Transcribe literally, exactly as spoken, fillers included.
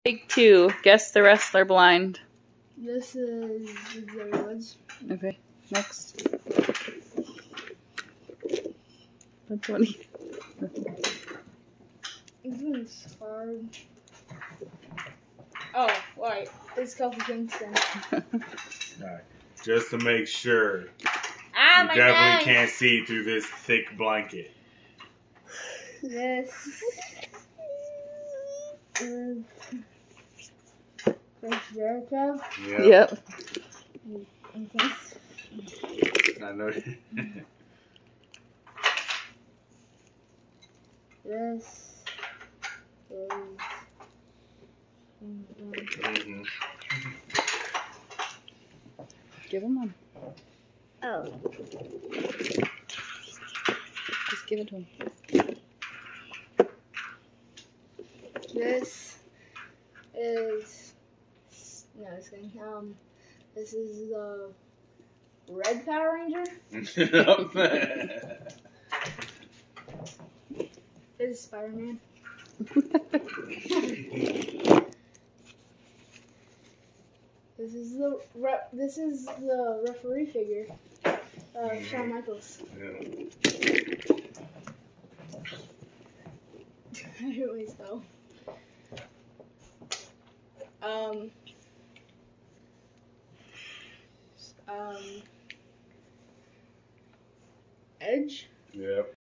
Take two. Guess the wrestler blind. This is Xavier Woods. Okay, next. That's funny. This one's hard. Oh, right. It's Kofi Kingston. Right. Just to make sure. Ah, you my definitely God. can't see through this thick blanket. Yes. Mm. Chris Jericho. Yep. Yep. I know. This is. mm-hmm. Give him one. Oh. Just give it to him. This is. No, it's kidding. Um, this is the Red Power Ranger. This is Spider-Man. This is the re this is the referee figure, uh, Shawn Michaels. Yeah. Anyways, though, um, um, Edge. Yep.